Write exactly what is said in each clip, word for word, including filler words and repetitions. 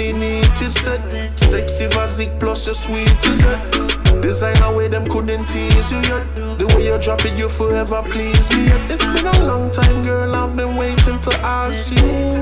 body neat, it's set. Sexy Vazik plus you're sweet to that. Designer way them couldn't tease you yet. The way you drop it, you forever please me yet. It's been a long time, girl, I've been waiting to ask you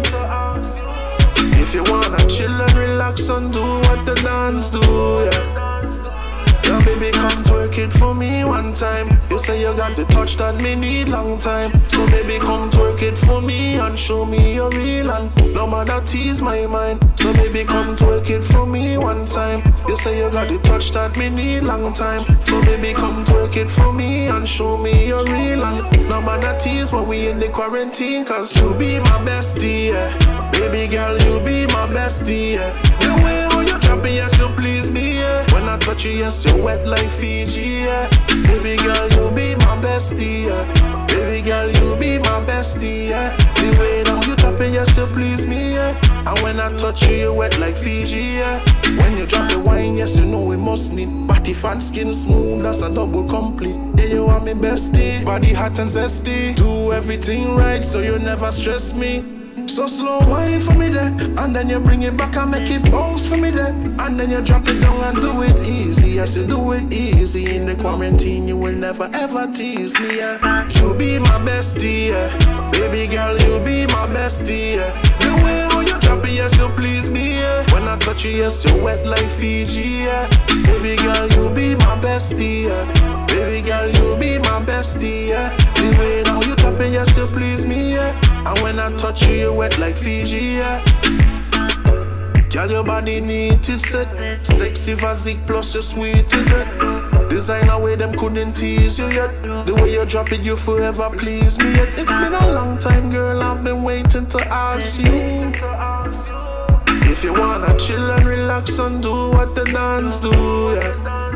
if you wanna chill and relax and do what the dance do, yeah. Yeah, baby, come twerk it for me one time. You say you got the touch that me need long time. So baby, come twerk it for me and show me you're real and no matter tease my mind. So baby, come twerk it for me one time. You say you got the touch that me need long time. So baby, come twerk it for me and show me you're real and no matter tease when we in the quarantine. Cause you be my bestie, yeah. Baby girl, you be my bestie, yeah. The way how you drop it, yes, you please me, yeah. When I touch you, yes, you're wet like Fiji, yeah. Baby girl, you be my bestie, yeah. Baby girl, you be my bestie, yeah. The way how you drop it, yes, you please me, yeah. And when I touch you, you're wet like Fiji, yeah. When you drop the wine, yes, you know we must need body fat, skin smooth, that's a double complete. Yeah, you are my bestie, body hot and zesty. Do everything right, so you never stress me. So slow wine for me there, and then you bring it back and make it bounce for me there. And then you drop it down and do it easy. Yes, you do it easy. In the quarantine, you will never ever tease me, yeah. You be my bestie, yeah. Baby girl, you be my bestie, yeah. The way how you drop it, yes, you please me, yeah. When I touch you, yes, you're wet like Fiji, yeah. Baby girl, you be my bestie, yeah. Baby girl, you be my bestie, yeah. The way how you drop it, yes, you please me, yeah. And when I touch you, you're wet like Fiji, yeah. Girl, your body neat, it's set. Sexy Vazik plus you're sweet to that. Designer way them couldn't tease you yet. The way you drop it, you forever please me yet. It's been a long time, girl, I've been waiting to ask you if you wanna chill and relax and do what the dance do, yeah.